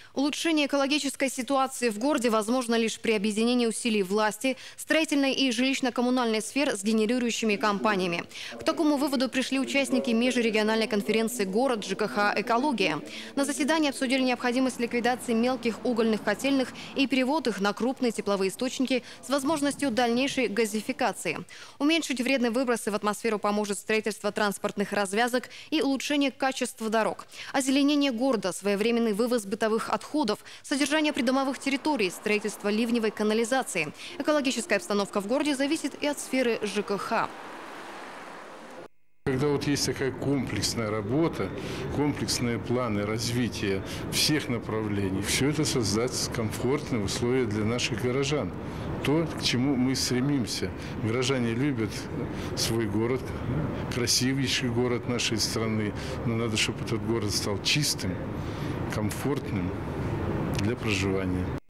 Улучшение экологической ситуации в городе возможно лишь при объединении усилий власти, строительной и жилищно-коммунальной сфер с генерирующими компаниями. К такому выводу пришли участники межрегиональной конференции «Город. ЖКХ. Экология». На заседании обсудили необходимость ликвидации мелких угольных котельных и перевод их на крупные тепловые источники с возможностью дальнейшей газификации. Уменьшить вредные выбросы в атмосферу поможет строительство транспортных развязок и улучшение качества дорог. Озеленение города, своевременный вывоз бытовых отходов, содержание придомовых территорий, строительство ливневой канализации. Экологическая обстановка в городе зависит и от сферы ЖКХ. Когда вот есть такая комплексная работа, комплексные планы развития всех направлений, все это создать комфортные условия для наших горожан. То, к чему мы стремимся. Горожане любят свой город, красивейший город нашей страны, но надо, чтобы этот город стал чистым, комфортным для проживания.